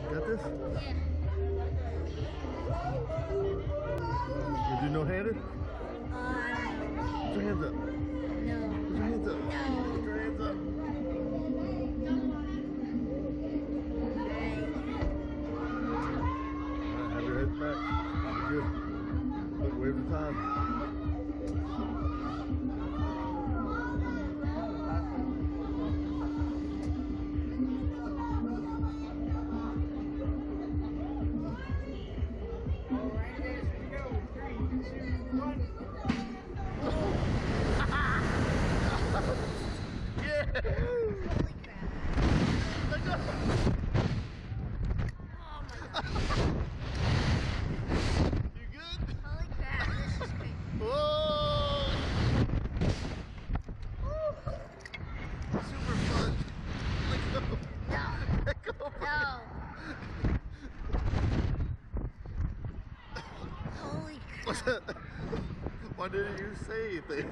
Got this? Yeah. You do no-handed? I Put your hands up. don't know. Put your hands up. No. Put your hands up. Alright, have your head back. You're good. Look, wave the time. Yeah! Holy crap. Let go! Oh my god. You good? Holy crap. This is crazy. Whoa! Super fun. Let go. No. Let go. No. Holy What's crap. that? Why didn't you say anything?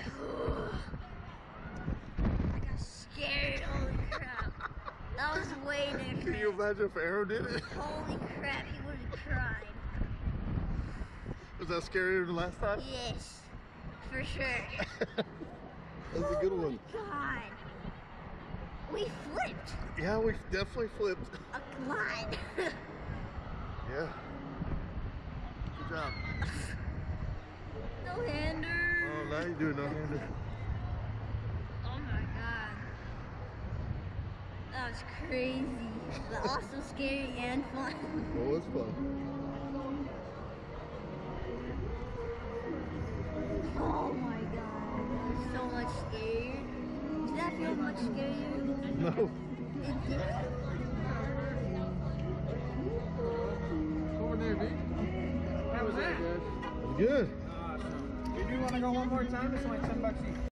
I got scared. Holy crap. That was way different. Can you imagine if Arrow did it? Holy crap. He would have cried. Was that scarier than last time? Yes. For sure. That's a good one. God. We flipped Yeah, we definitely flipped. a lot. Yeah. Good job. No hander. Oh, now you do no-handed. Oh my god. That was crazy. But also scary and fun. It was fun. Oh my god. I was so much scared. Did that feel much scarier? No. It did. Over there, B. How was that? Good. Awesome. You do want to go one more time? It's only $10 each.